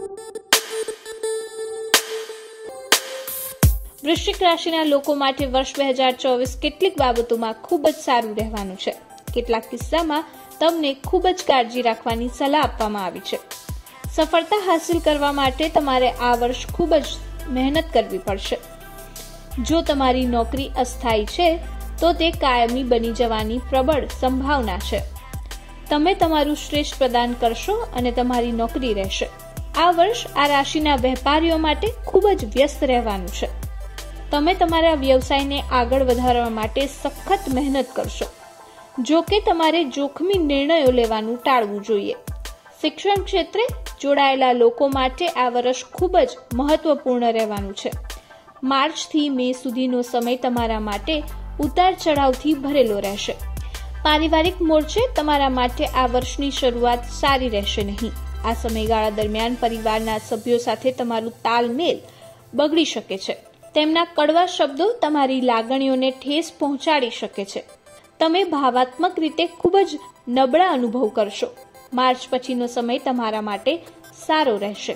વૃશ્ચિક રાશિના લોકો માટે વર્ષ 2024 કેટલીક બાબતોમાં ખૂબ જ સારું રહેવાનું છે. કેટલાક કિસ્સામાં તમને ખૂબ જ કાળજી રાખવાની સલાહ આપવામાં આવી છે. સફળતા હાંસલ કરવા માટે તમારે આ વર્ષ ખૂબ જ મહેનત કરવી પડશે. જો તમારી નોકરી અસ્થાયી છે તો તે કાયમી બની જવાની પ્રબળ સંભાવના છે. તમે તમારું શ્રેષ્ઠ પ્રદાન કરશો અને તમારી નોકરી રહેશે. આ વર્ષ આ રાશિના વેપારીઓ માટે ખૂબ જ વ્યસ્ત રહેવાનું છે. તમે તમારા વ્યવસાયને આગળ વધારવા માટે સખત મહેનત કરશો. જો કે તમારે જોખમી નિર્ણયો લેવાનું ટાળવું જોઈએ. શિક્ષણ ક્ષેત્રે જોડાયેલા લોકો માટે આ વર્ષ ખૂબ જ મહત્વપૂર્ણ રહેવાનું છે. માર્ચથી મે સુધીનો સમય તમારા માટે ઉતાર ચઢાવથી ભરેલો રહેશે. પારિવારિક મોરચે તમારા માટે આ વર્ષની શરૂઆત સારી રહેશે નહીં. આ સમયગાળા દરમિયાન પરિવારના સભ્યો સાથે તમારું તાલમેલ બગડી શકે છે. તેમના કડવા શબ્દો તમારી લાગણીઓને ઠેસ પહોંચાડી શકે છે. તમે ભાવાત્મક રીતે ખૂબ જ નબળા અનુભવ કરશો. માર્ચ પછીનો સમય તમારા માટે સારો રહેશે.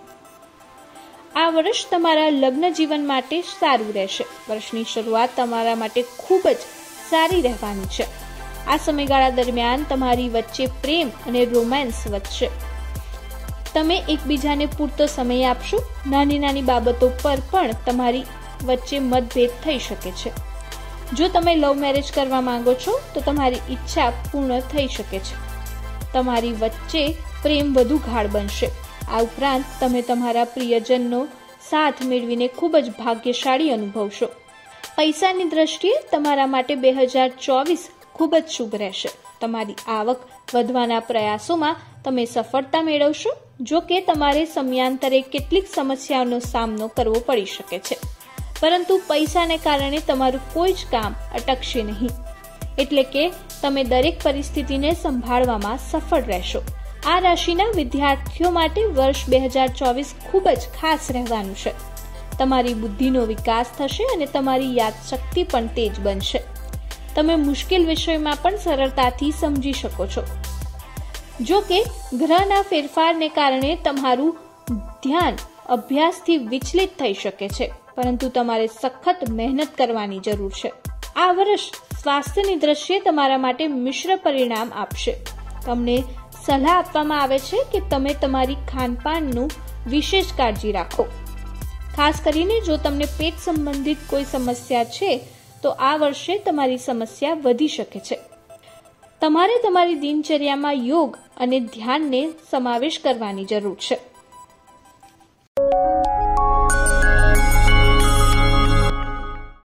આ વર્ષ તમારા લગ્ન જીવન માટે સારું રહેશે. વર્ષની શરૂઆત તમારા માટે ખૂબ જ સારી રહેવાની છે. આ સમયગાળા દરમિયાન તમારી વચ્ચે પ્રેમ અને રોમાન્સ વધશે. તમે એકબીજાને પૂરતો સમય આપશો. નાની નાની બાબતો પર પણ તમારી વચ્ચે મતભેદ થઈ શકે છે. જો તમે લવ મેરેજ કરવા માંગો છો તો તમારી ઈચ્છા પૂર્ણ થઈ શકે છે. તમારી વચ્ચે પ્રેમ વધુ ગાઢ બનશે. આ ઉપરાંત તમે તમારા પ્રિયજનનો સાથ મેળવીને ખૂબ જ ભાગ્યશાળી અનુભવશો. પૈસાની દ્રષ્ટિએ તમારા માટે 2024 ખૂબ જ શુભ રહેશે. તમારી આવક વધવાના પ્રયાસોમાં તમે સફળતા મેળવશો. જો કે તમારે સમયાંતરે કેટલીક સમસ્યાઓનો સામનો કરવો પડી શકે છે, પરંતુ પૈસાને કારણે તમારું કોઈ જ કામ અટકશે નહીં. એટલે કે તમે દરેક પરિસ્થિતિને સંભાળવામાં સફળ રહેશો. આ રાશિના વિદ્યાર્થીઓ માટે વર્ષ 2024 ખૂબ જ ખાસ રહેવાનું છે. તમારી બુદ્ધિનો વિકાસ થશે અને તમારી યાદશક્તિ પણ તેજ બનશે. તમે મુશ્કેલ વિષયમાં પણ સરળતાથી સમજી શકો છો. જો કે ગ્રહના ફેરફારને કારણે તમારું ધ્યાન અભ્યાસથી વિચલિત થઈ શકે છે, પરંતુ તમારે સખત મહેનત કરવાની જરૂર છે. આ વર્ષ સ્વાસ્થ્યની દ્રષ્ટિએ તમારા માટે મિશ્ર પરિણામ આપશે. તમને સલાહ આપવામાં આવે છે કે તમે તમારી ખાનપાનનું વિશેષ કાળજી રાખો. ખાસ કરીને જો તમને પેટ સંબંધિત કોઈ સમસ્યા છે તો આ વર્ષે તમારી સમસ્યા વધી શકે છે. તમારે તમારી દિનચર્યામાં યોગ અને ધ્યાનને સમાવેશ કરવાની જરૂર છે.